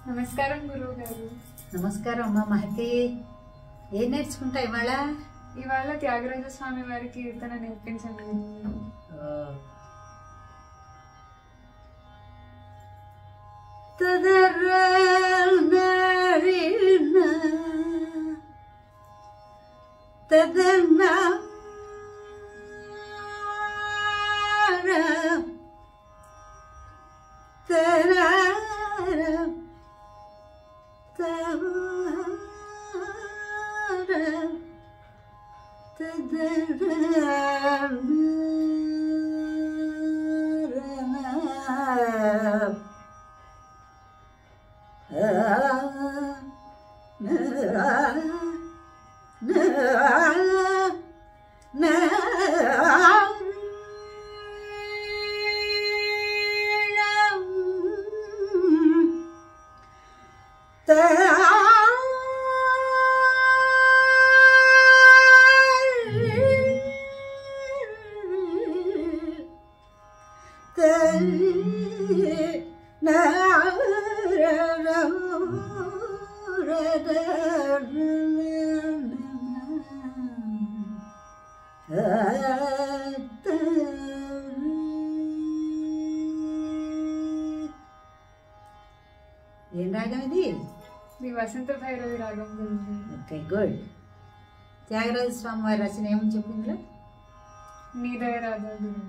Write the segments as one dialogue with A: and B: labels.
A: నమస్కారం గురువు గారు.
B: నమస్కారం అమ్మ మహతి. ఏం నేర్చుకుంటా
A: ఇవాళ త్యాగరాజ స్వామి వారి కీర్తన నేర్పించండి.
B: ఏం రాగం ఇది?
A: వసంత భైరవి రాగం.
B: Okay, good. త్యాగరాజ స్వామి వారి రచన ఏమని చెప్పిందిలో?
A: నీ దయరాద.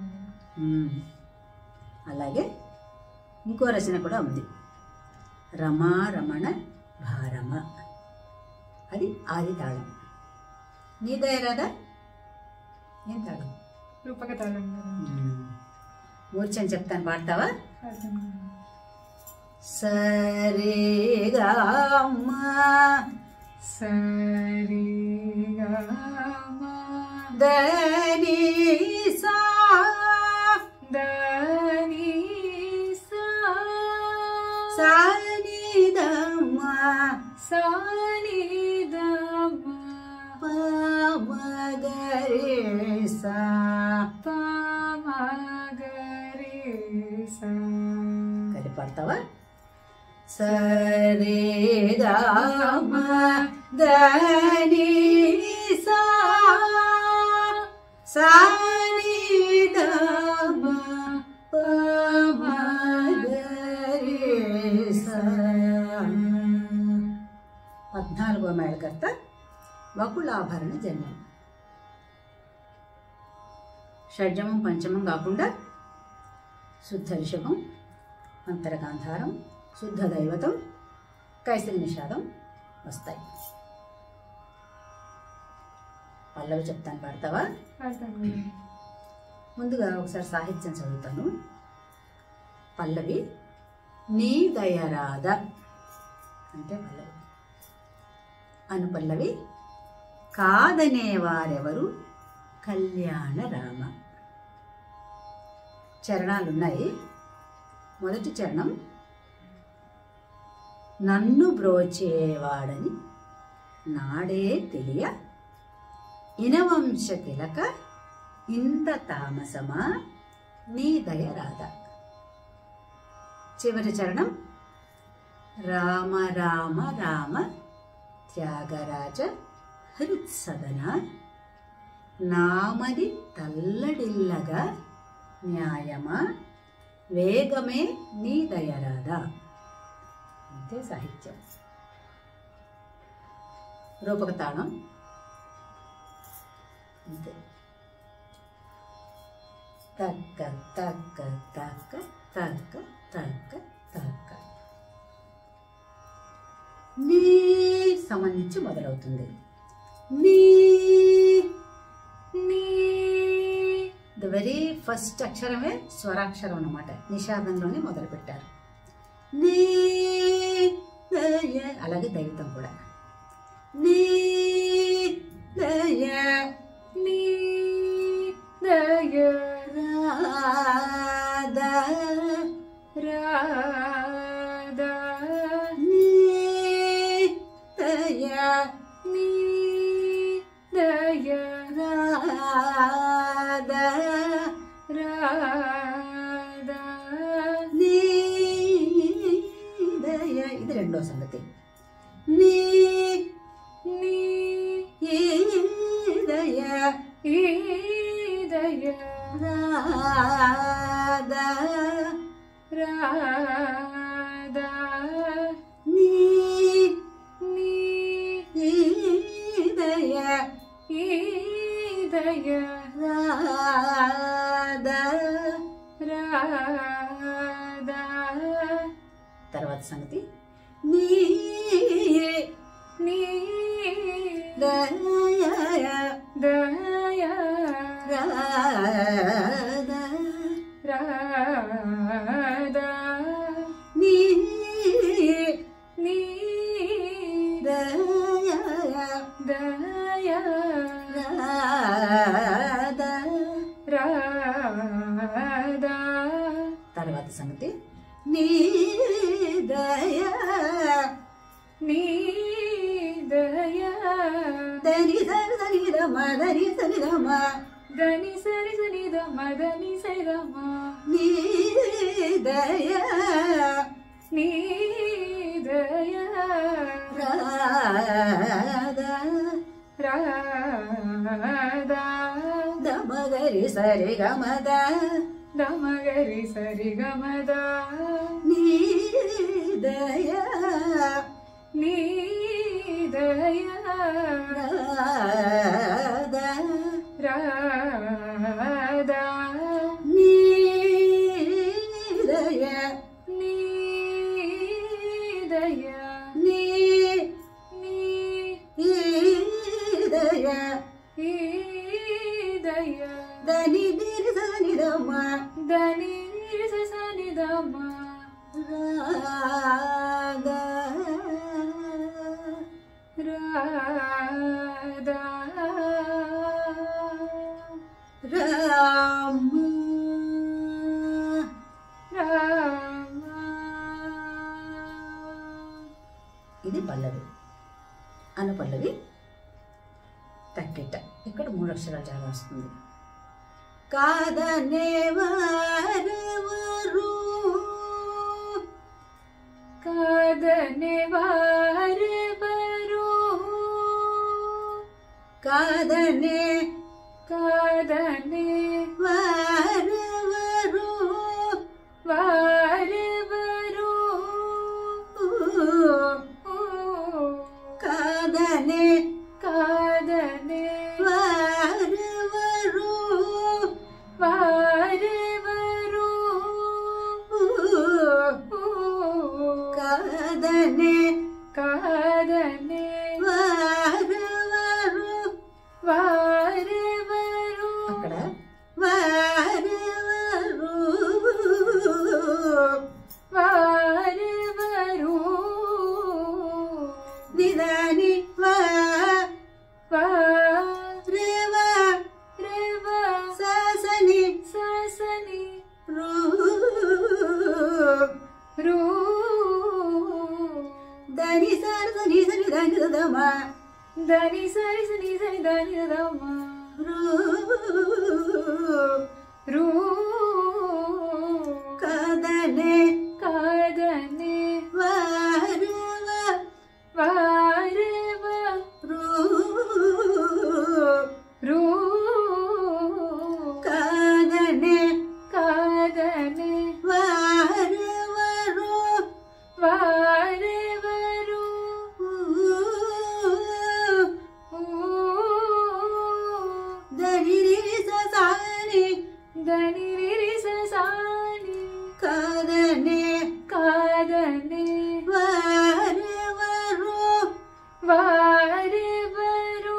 B: అలాగే ఇంకో రచన కూడా ఉంది, రమా రమణ భారమ. అది ఆది తాళం. నీ దయరాదా ఏం తాళం?
A: రూపక తాళం.
B: మూర్ఛని చెప్తాను, పాడతావా?
A: సరి
B: సరిగమ
A: సరిగమ
B: దని సా
A: దని సా
B: సానిదమ
A: సానిదమ
B: పమగరి సా
A: పమగరి సా.
B: కలిపి పాడతావా? సరిగమ దని సా సానిదమ పమగరి సా. 14వ మేళకర్త వకులాభరణ జన్మం. షడ్జమం పంచమం కాకుండా శుద్ధ రిషభం, అంతరగాంధారం, శుద్ధ దైవతం, కైసరి నిషాదం వస్తాయి. పల్లవి చెప్తాను, పాడతావా? ముందుగా ఒకసారి సాహిత్యం చదువుతాను. పల్లవి నీ దయరాద అంటే పల్లవి. అనుపల్లవి కాదనేవారెవరు కళ్యాణ రామ. చరణాలున్నాయి. మొదటి చరణం, నన్ను బ్రోచేవాడని నాడే తెలియ ఇనవంశ తిలక ఇంత తామసమా నీ దయరాద. చివరి చరణం, రామ రామ రామ త్యాగరాజ హృత్సదన నామది తల్లడిల్లగా న్యాయమా వేగమే నీ దయరాద. అంతే సాహిత్యం. రూపక తాళం అంతే. తక్క తక్క తక్క తక్క తక్క తక్క. నీ సంబంధించి మొదలవుతుంది. నీ
A: నీ
B: ద వెరీ ఫస్ట్ అక్షరమే స్వరాక్షరం అన్నమాట. నిషాదంలోనే మొదలు పెట్టారు. నీ దయ, అలాగే దైవతం కూడా. నీ దయ
A: నీ దయ
B: రాధ
A: రాధ
B: నీ దయ
A: నీ దయ
B: రాధ
A: రాధ
B: నీ దయ. ఇది రెండో రెండవ సంగతి నీ
A: నీ
B: దయ
A: దయ
B: రాధా
A: రాధా
B: నీ
A: నీ
B: దయ
A: దయ
B: రాధా
A: రాధా.
B: తర్వాత సంగతి నీ
A: నీ
B: దయ
A: దయ
B: రాధా
A: రాధా
B: నీ
A: నీ
B: దయ
A: దయ
B: రాధా
A: రాధా.
B: తర్వాత సంగతి నీ దయ
A: నీ దయ
B: దని సరి రమ దని సరి రమ
A: దని సరి సని దమ దని సరి దమ
B: నీ దయ
A: నీ దయ
B: రాధా
A: రాధా
B: దమగరి సరి గమద
A: దమగరి సరి గమద
B: నీ దయ
A: నీ దయ
B: రాధా
A: రాధా
B: నీ దయ
A: నీ దయ
B: నీ
A: నీ
B: దయ
A: ఈ దయ
B: దని దిరి సని రమ
A: దని సని దమ
B: రాధా
A: రాధా
B: రామ
A: రామ.
B: ఇది పల్లవి అనుపల్లవి తక్కిట. ఇక్కడ 3 అక్షరాలు చాలా వస్తుంది. కాదనే వారెవరు
A: కాదనే వారెవరు
B: కాదనే
A: కాదనే
B: వారెవరు
A: వారెవరు
B: కాదనే
A: కాదనే
B: వారెవరు
A: వారెవరు
B: కాదనే
A: కాదనే
B: వారెవరు
A: వారెవరు
B: అక్కడ వారెవరు
A: వారెవరు
B: నిదాని
A: వారెవ
B: రేవ సాసని
A: ససని
B: రూ
A: రూ
B: దని సార సని సని దని దమ
A: దని సరి సని సని దని దమ
B: రూ
A: రూ
B: కాదనే
A: కాదనే
B: వారెవ
A: వారెవ
B: రూ
A: రూ
B: కాదనే
A: కాదనే
B: వారెవరు
A: వారెవరు
B: దని సాని
A: దని రి ససాని
B: కాదనే
A: కాదనే
B: వారెవరు
A: వారెవరు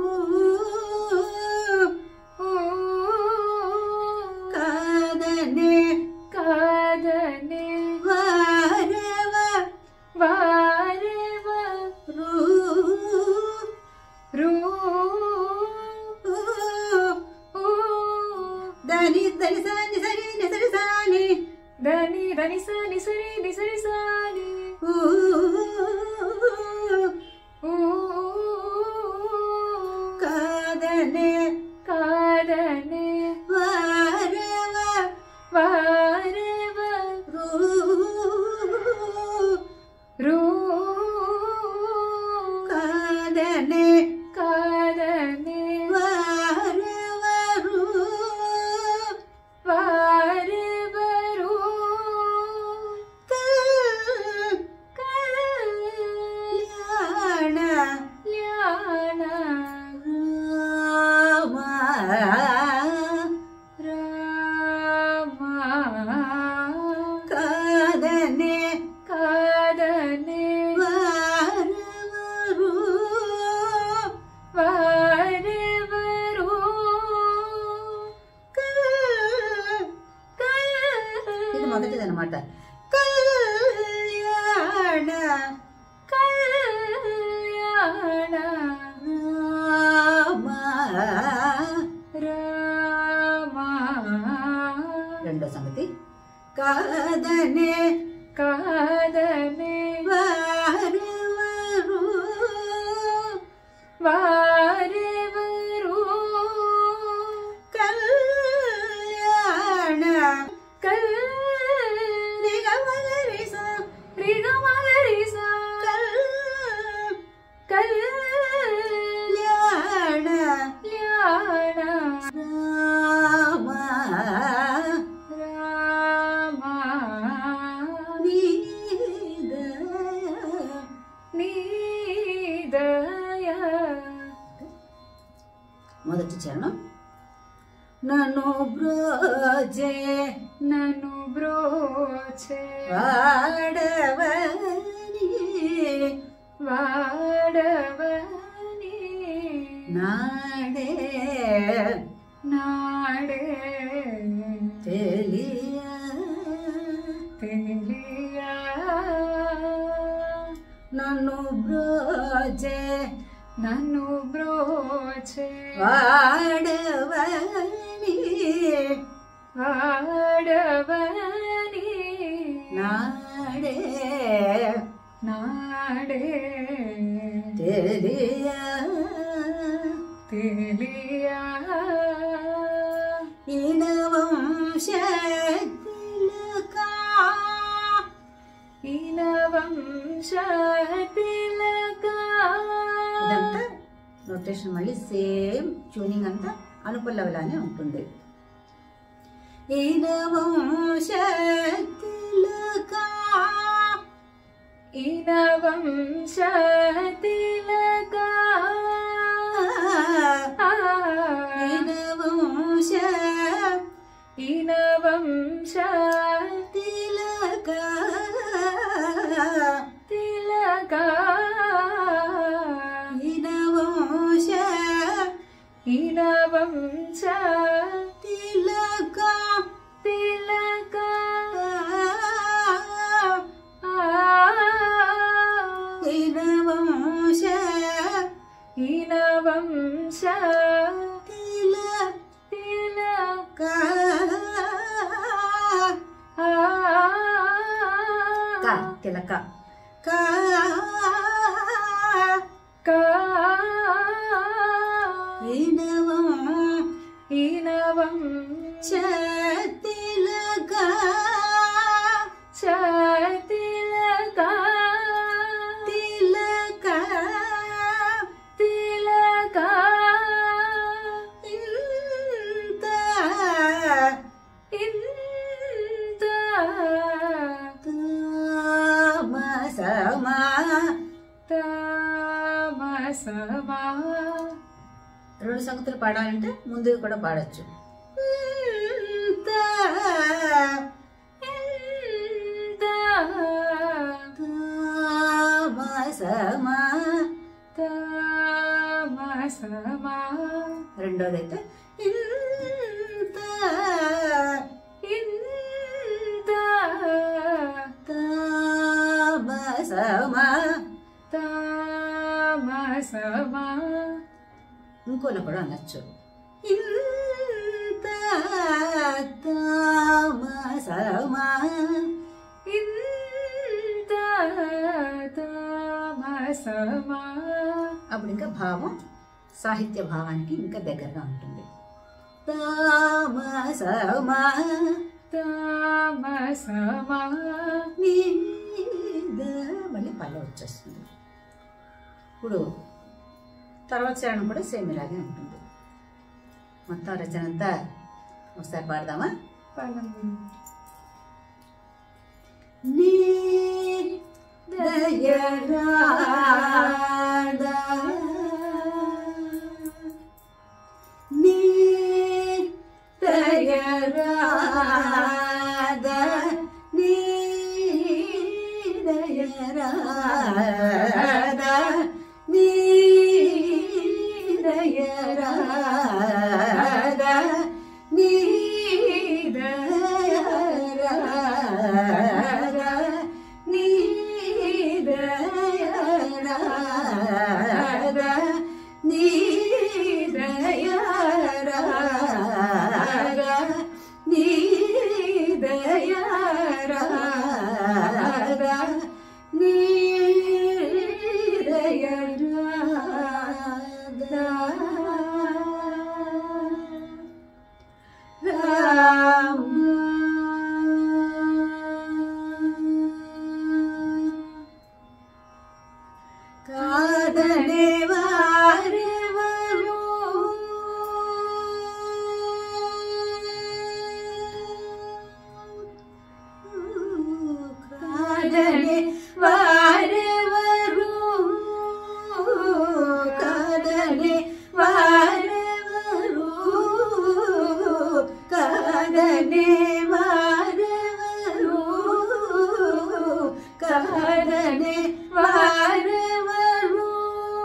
B: కాదనే
A: కాదనే
B: వారెవ
A: వారెవరు రూ
B: దని దని సాని సరి సరి సాని
A: దని దని సని సరి సరి సాని
B: కాదనే
A: కాదనే
B: వారెవ
A: వారెవరు
B: రూ మొదటిది అనమాట. కళ్యాణ
A: కళ్యాణ రామ
B: రెండో సంగతి కాదనే
A: కాదనే
B: వారెవరు
A: వారెవరు
B: కళ్యాణ రిగమగరిస
A: రిగమగరిస
B: కళ్యాణ
A: ల్యాణ
B: రామ
A: రామ నీదయ
B: మొదటి చరణం. నన్ను బ్రోజే
A: నన్ను బ్రోచే
B: వాడవని
A: వాడవని
B: నాడే
A: నాడే
B: తెలియ
A: తెలియ
B: నన్ను బ్రోజే
A: నన్ను బ్రోచే
B: వాడవని
A: వాడవని
B: నాడే
A: నాడే
B: తెలియ
A: తెలియ
B: ఇనవంశతిలకా
A: ఇనవంశతిలకా
B: ఇదంతా నోటేషన్ మళ్ళీ సేమ్ ట్యూనింగ్ అంతా అనుపల్లవిలానే ఉంటుంది. ఇనవంశతిలకా
A: ఇనవంశతిలకా
B: ఇనవంశ
A: ఇనవంశతిలకా తిలకా
B: ఇనవంశ
A: ఇనవంశతిలకా తిలకా
B: ఇనవంశ
A: ఇనవంశతిలకా
B: తిలక
A: ఇనవంశతిలకా చతిలకా
B: తిలక
A: తిలకా
B: ఇంత
A: ఇంత
B: తామసమా
A: తమసమా
B: రెండు సంగతులు పాడాలంటే ముందు కూడా పాడచ్చు.
A: ఇంత ఇంత
B: తామసమా
A: తమసమా
B: రెండోదైతే ఇంత
A: ఇంత
B: తామసమా
A: తమసమా
B: ఇంకోలా కూడా అనొచ్చు. ఇంత తామసమా
A: ఇంత తమసమా
B: అప్పుడు ఇంకా భావం సాహిత్య భావానికి ఇంకా దగ్గరగా ఉంటుంది. తామసమా
A: తమసమా
B: మీద మళ్ళీ పల్లె వచ్చేస్తుంది. ఇప్పుడు తర్వాత చరణం కూడా సేమ్ ఇలాగే ఉంటుంది. మొత్తం రచన అంతా ఒకసారి పాడదామా? నీ దయరాదా నీ దయరాదా నీ దయరాదా నీ దయరాదా నీ దయరాదా దయరాదా నీ దయరాదా రామ కాదనే వారెవరు కాదనే వారెవరు కాదనే వారెవరు కాదనే వారెవరు కాదనే వారెవరు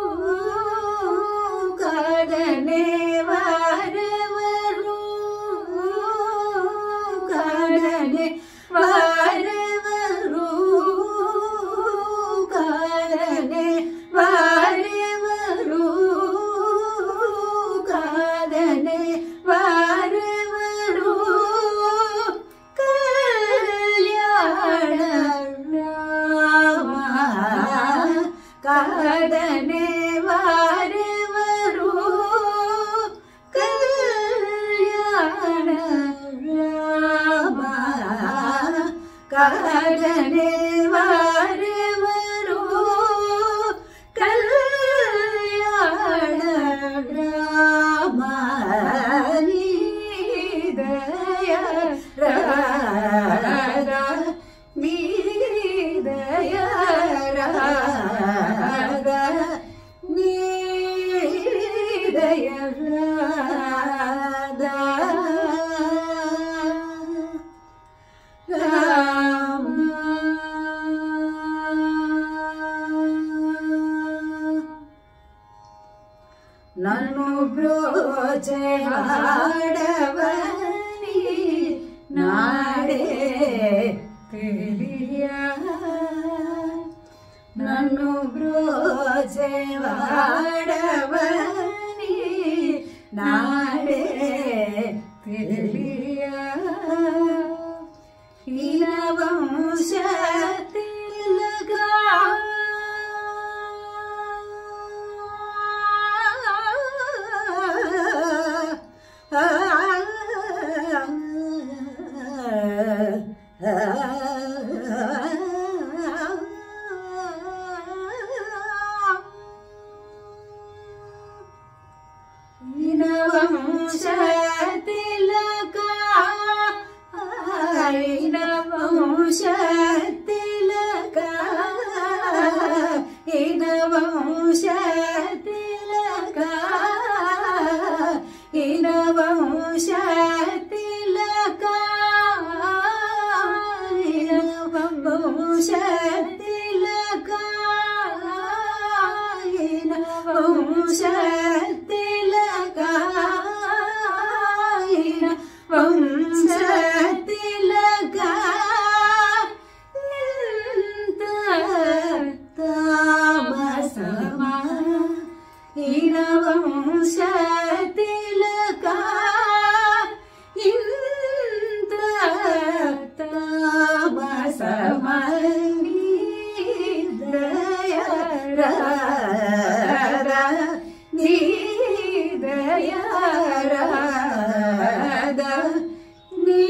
B: కాదనే వారెవరు కాదనే వారెవరు కాదనే వారెవరు కాదనే వారెవరు కళ్యాణ రామ కాదనే వారెవరు కళ్యాణ రామ కాదనే వారెవరు కళ్యాణ రామ నీ దయరాదా నీ దయరాదా నీ దయరాదా రామ నన్ను బ్రోచే వాడవని నాడే తెలియ నన్ను బ్రోచే వాడవని నాడే తెలియ హీనవంశ తిలగా హీనవంశ తిలగా హీనవంశ తిలగా హీనవంశ తిలగా హీనవంశ తిలగా హీనవంశ తిలగా హీనవంశ తిలగా హీనవంశ తిలగా ఇంత తామసమా హీనవంశ తిలగా ఇంత తామసమా నీ దయరాదా నీ దయరాదా నీ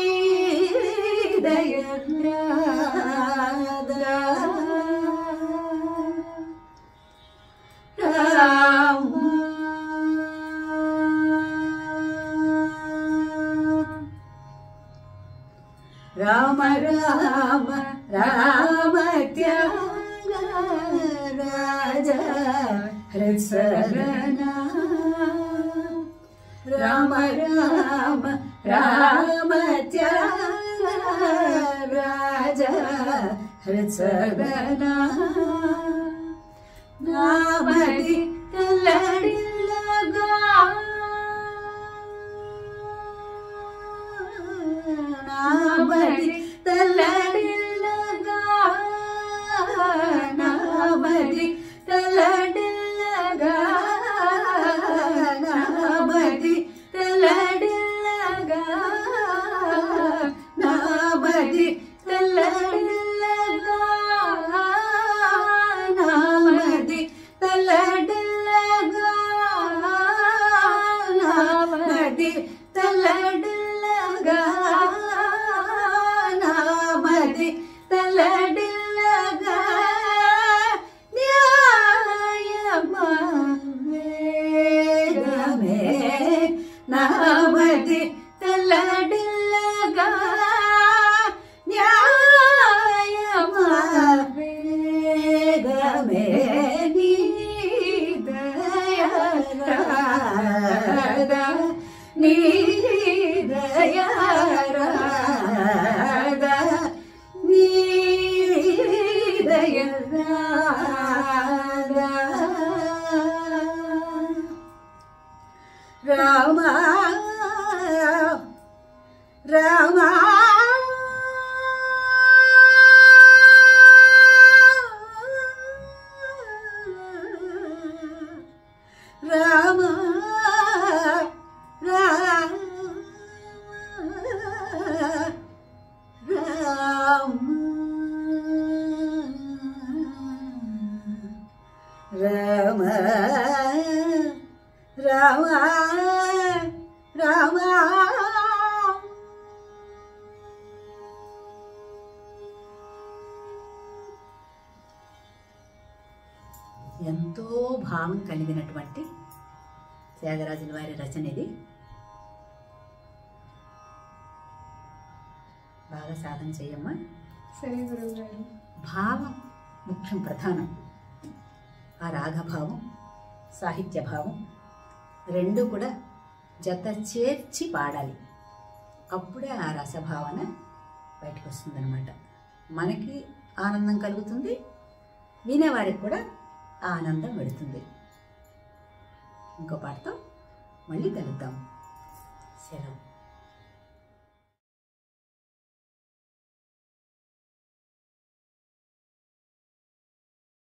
B: దయరాదా రామ రామ రామ రామ త్యాగరాజ హృత్సరణ రామ రామ రామ త్యాగరాజ హృత్సరణ నామది కల్లడిల్లగా నామది తల్లడిల్లగా నామది తల్లడిల్లగా నామది తల్లడిల్లగా నామది తల్లడిల్లగా నామది తల్లడిల్లగా నామది తల్లడిల్లగా నామది తల్లడిల్లగా న్యాయమా వేగమే నామది తల్లడిల్లగా న్యాయమా వేగమే నీ దయరాద నీ దయరాద నీ దయరాద రామ రామ రామ రామ రామ రామ ఎంతో భావం కలిగినటువంటి త్యాగరాజుల వారి రచన ఇది. బాగా సాధన చేయమ్మా.
A: సరే గురువు గారు.
B: భావం ముఖ్యం, ప్రధానం. ఆ రాగభావం, సాహిత్య భావం రెండు కూడా జత చేర్చి పాడాలి. అప్పుడే ఆ రసభావన బయటకు వస్తుందన్నమాట. మనకి ఆనందం కలుగుతుంది, వినేవారికి కూడా ఆనందం పెడుతుంది. ఇంకో పాటతో మళ్ళీ కలుద్దాం. సెలవు.